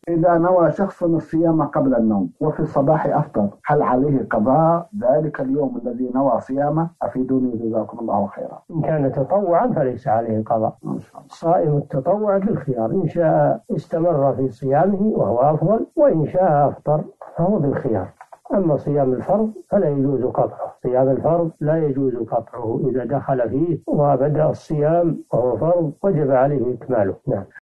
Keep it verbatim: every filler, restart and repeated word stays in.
إذا نوى شخص الصيام قبل النوم وفي الصباح أفطر، هل عليه قضاء ذلك اليوم الذي نوى صيامه؟ أفيدوني جزاكم الله خيرا. إن كان تطوعا فليس عليه قضاء. صائم التطوع بالخيار، إن شاء استمر في صيامه وهو أفضل، وإن شاء أفطر فهو بالخيار. أما صيام الفرض فلا يجوز قطعه، صيام الفرض لا يجوز قطعه إذا دخل فيه وبدأ الصيام وهو فرض وجب عليه إكماله. نعم.